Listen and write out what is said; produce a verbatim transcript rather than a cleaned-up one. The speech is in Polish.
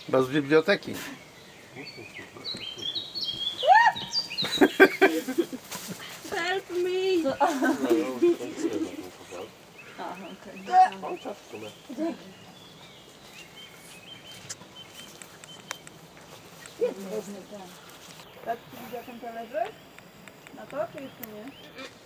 Bez biblioteki. Help me! Tak, widzisz jak on to leży? Na to, czy jeszcze nie?